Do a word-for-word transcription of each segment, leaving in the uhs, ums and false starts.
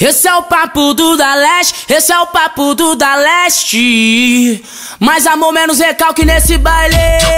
Esse é o papo do da leste, esse é o papo do da leste. Mais amor, menos recalque nesse baile.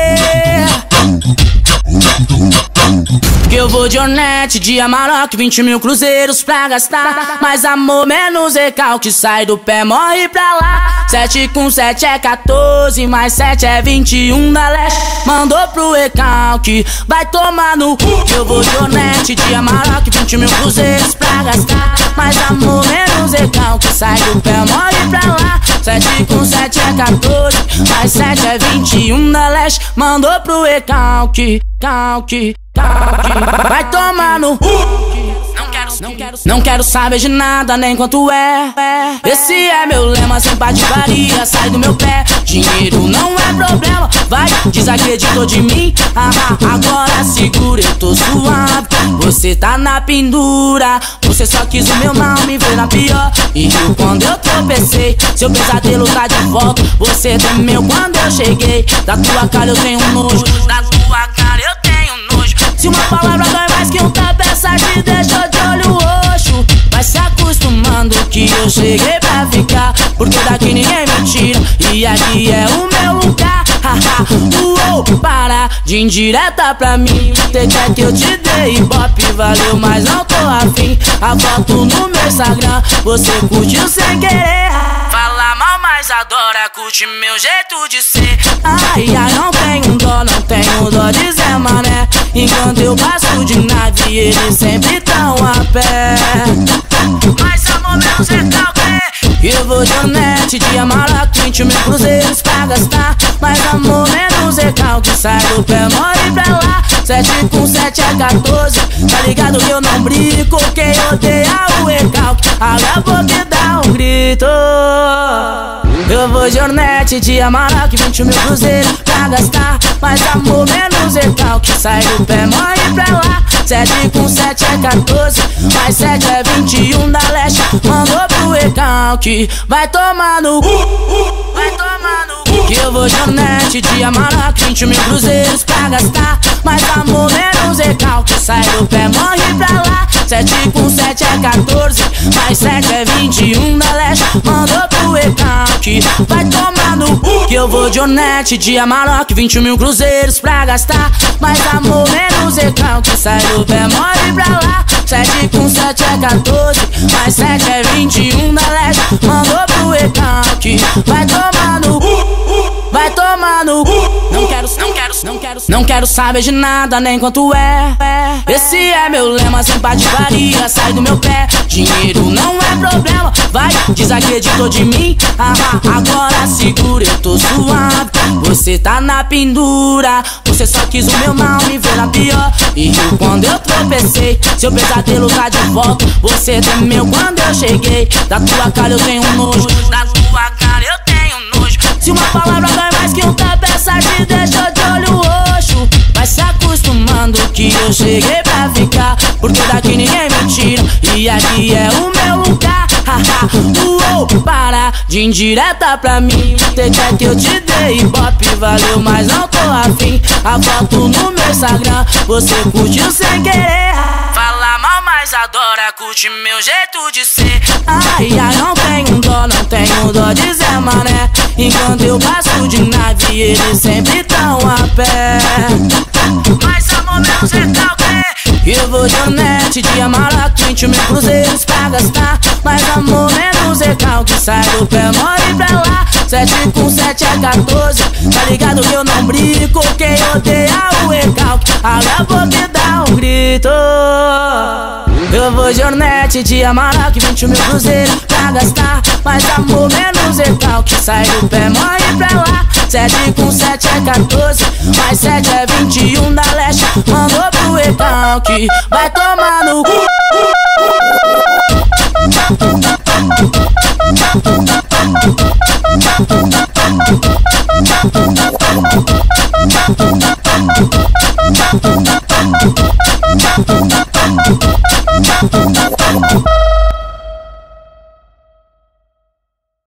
Que eu vou de Hornet, de Amarok, vinte mil cruzeiros pra gastar. Mais amor, menos recalque, sai do pé, morre pra lá. Sete com sete é quatorze, mais sete é vinte e um da leste. Mandou pro recalque, vai tomar no cu. Que eu vou de Hornet, de Amarok, vinte mil cruzeiros pra gastar. Mais amor, menos recalque, sai do pé, morre pra lá. Sete com sete é quatorze, mais sete é vinte e um da leste. Mandou pro recalque, calque, calque, vai tomar no cu. Não quero, não quero, não quero saber de nada, nem quanto é. Esse é meu lema, sem patifaria, sai do meu pé. Dinheiro não é problema, vai, desacreditou de mim. Ah, agora segura, eu tô suave. Você tá na pendura, você só quis o meu mal, me ver na pior. E eu, quando eu tropecei, seu pesadelo tá de volta. Você tremeu quando eu cheguei. Da tua cara eu tenho nojo, da tua cara eu tenho nojo. Se uma palavra dói mais que um tapa, essa te deixou de olho roxo. Vai se acostumando que eu cheguei pra ficar, porque daqui ninguém me tira e aqui é o meu lugar. Uou, para de indireta pra mim. Você quer que eu te dê ibope, valeu, mas não tô afim. A foto no meu Instagram, você curtiu sem querer. Fala mal, mas adora, curte meu jeito de ser. Ai, ai, não tenho dó, não tenho dó de Zé Mané. Enquanto eu passo de nave, eles sempre tão a pé. Mas amor, menos recalque. Eu vou de Hornet, de Amarok, vinte mil cruzeiros pra gastar. Mas amor, menos recalque, sai do pé, morre pra lá. Sete com sete é quatorze, tá ligado que eu não brinco. Quem odeia o recalque, abre a boca e dá um grito. Eu vou de Hornet, de Amarok, vinte mil cruzeiros pra gastar. Mas amor, menos recalque, sai do pé, morre pra lá. Sete com sete é quatorze, mais sete é vinte e um da leste. Mandou pro recalque, vai tomar no cu, vai tomar no cu. Que eu vou de Hornet, de Amarok, vinte mil cruzeiros pra gastar. Mas amor, menos recalque, sai do pé, morre pra lá. Sete com sete é quatorze, mais sete é vinte e um da leste. Mandou pro recalque, vai tomar no cu. Que eu vou de Hornet, de Amarok, vinte mil cruzeiros pra gastar. Mas amor, menos recalque, sai do pé, morre pra lá. Sete com sete é quatorze, mais sete é vinte e um da leste. Mandou pro recalque, vai tomar no cu, vai tomar no cu. Não quero, não quero, não quero, não quero saber de nada, nem quanto é. Esse é meu lema, sem patifaria, sai do meu pé. Dinheiro não é problema, vai, desacreditou de mim. Ah, agora segura, eu tô suave. Você tá na pendura, você só quis o meu mal, me ver na pior. E eu, quando eu tropecei, seu pesadelo tá de volta. Você tremeu quando eu cheguei. Da tua cara eu tenho nojo, da tua cara eu tenho nojo. Se uma palavra dói mais que um tapa, essa te deixou de olho roxo. Vai se acostumando que eu cheguei pra ficar, porque daqui ninguém me tira e aqui é o meu lugar. Uou, para de indireta pra mim. Você quer que eu te dê ibope, valeu, mas não tô afim. A foto no meu Instagram, você curtiu sem querer. Fala mal, mas adora, curte meu jeito de ser. Ai, ai, não tenho dó, não tenho dó de Zé Mané. Enquanto eu passo de nave, eles sempre tão a pé. Mas amor, menos recalque. Eu vou de Hornet, de Amarok, vinte mil cruzeiros pra gastar. Mas amor, menos recalque, sai do pé, morre pra lá. Sete com sete é quatorze, tá ligado que eu não brinco. Quem odeia o recalque, abre a boca e dá um grito. Eu vou de Hornet, de Amarok, vinte mil cruzeiros pra gastar. Mas amor, menos recalque, sai do pé, morre pra lá. Sete com sete é quatorze, mais sete é vinte e um da leste. Mandou pro recalque, vai tomar no cu.